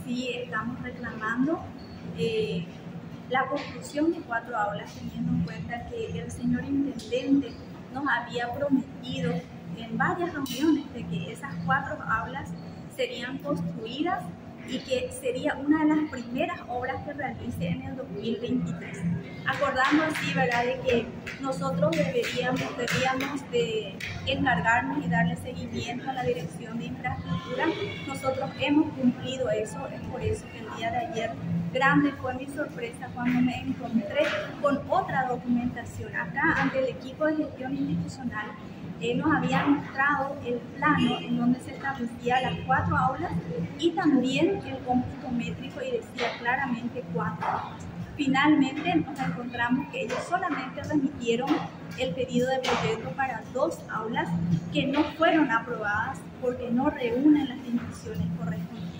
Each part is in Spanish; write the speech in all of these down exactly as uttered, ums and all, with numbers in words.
sí estamos reclamando eh, la construcción de cuatro aulas, teniendo en cuenta que el señor intendente nos había prometido en varias reuniones de que esas cuatro aulas serían construidas y que sería una de las primeras obras que realice en el dos mil veintitrés. Acordando así, ¿verdad?, de que nosotros deberíamos, deberíamos de encargarnos y darle seguimiento a la Dirección de Infraestructura. Nosotros hemos cumplido eso, es por eso que el día de ayer grande fue mi sorpresa cuando me encontré con otra documentación acá ante el equipo de gestión institucional. Eh, nos habían mostrado el plano en donde se establecían las cuatro aulas y también el cómputo métrico y decía claramente cuatro aulas. Finalmente nos encontramos que ellos solamente remitieron el pedido de proyecto para dos aulas que no fueron aprobadas porque no reúnen las dimensiones correspondientes.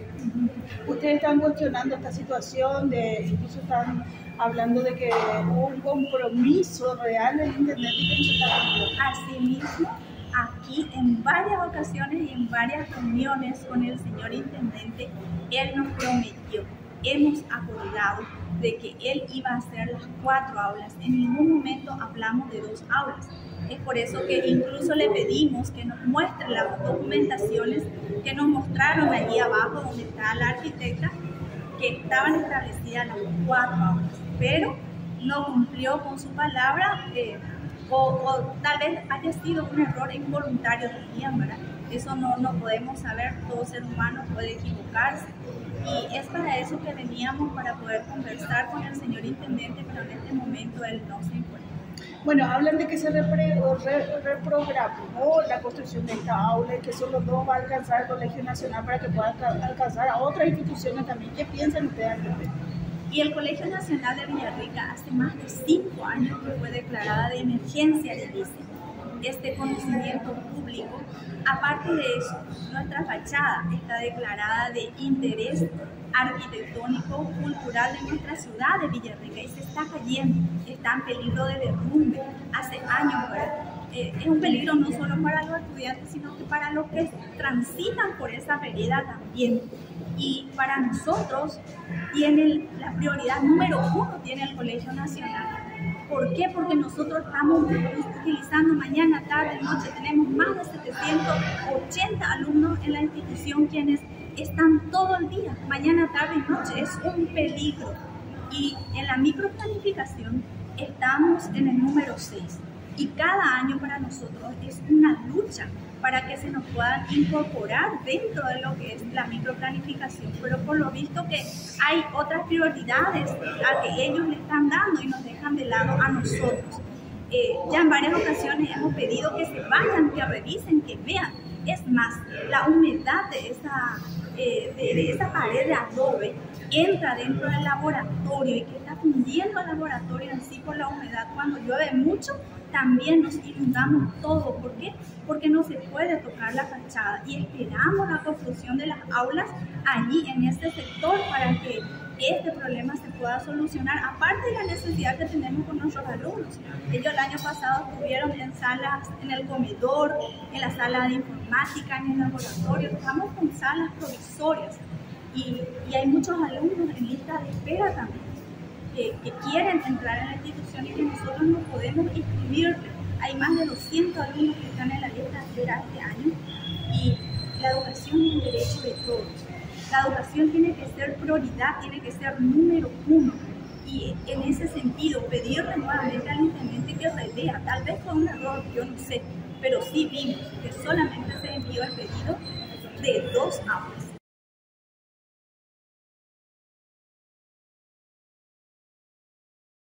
Ustedes están cuestionando esta situación, de, incluso están hablando de que hubo un compromiso real del intendente que no se está cumpliendo. Asimismo, aquí en varias ocasiones y en varias reuniones con el señor intendente, él nos prometió, hemos acordado de que él iba a hacer las cuatro aulas. En ningún momento hablamos de dos aulas. Es por eso que incluso le pedimos que nos muestre las documentaciones que nos mostraron allí abajo donde está la arquitecta, que estaban establecidas las cuatro aulas, pero no cumplió con su palabra, eh, o, o tal vez haya sido un error involuntario también, ¿verdad? Eso no, no podemos saber, todo ser humano puede equivocarse, y es para eso que veníamos, para poder conversar con el señor intendente, pero en este momento él no se encuentra. Bueno, hablan de que se repre, re, reprogramó la construcción de esta aula y que solo no va a alcanzar el Colegio Nacional para que pueda alcanzar a otras instituciones también. ¿Qué piensan ustedes al respecto? Y el Colegio Nacional de Villarrica hace más de cinco años que fue declarada de emergencia de I C E, este conocimiento público. Aparte de eso, nuestra fachada está declarada de interés arquitectónico, cultural de nuestra ciudad de Villarrica y se está cayendo, está en peligro de derrumbe hace años, ¿verdad? Eh, es un peligro no solo para los estudiantes, sino que para los que transitan por esa vereda también. Y para nosotros tiene la prioridad número uno, tiene el Colegio Nacional. ¿Por qué? Porque nosotros estamos utilizando mañana, tarde, noche, tenemos más de setecientos ochenta alumnos en la institución quienes están todo el día, mañana, tarde y noche. Es un peligro. Y en la microplanificación estamos en el número seis. Y cada año para nosotros es una lucha para que se nos puedan incorporar dentro de lo que es la microplanificación. Pero por lo visto que hay otras prioridades a que ellos le están dando y nos dejan de lado a nosotros. Eh, ya en varias ocasiones hemos pedido que se vayan, que revisen, que vean. Es más, la humedad de esa, eh, de, de esa pared de adobe entra dentro del laboratorio y que está fundiendo el laboratorio en sí por la humedad. Cuando llueve mucho, también nos inundamos todo. ¿Por qué? Porque no se puede tocar la fachada y esperamos la construcción de las aulas allí en este sector para que este problema se pueda solucionar, aparte de la necesidad que tenemos con nuestros alumnos. Ellos el año pasado estuvieron en salas, en el comedor, en la sala de informática, en el laboratorio. Estamos con salas provisorias y, y hay muchos alumnos en lista de espera también que, que quieren entrar en la institución y que nosotros no podemos inscribirles. Hay más de doscientos alumnos que están en la lista de espera este año y la educación es un derecho de todos. La educación tiene que ser prioridad, tiene que ser número uno. Y en ese sentido, pedirle nuevamente al intendente que revea, tal vez fue un error, yo no sé, pero sí vimos que solamente se envió el pedido de dos aulas.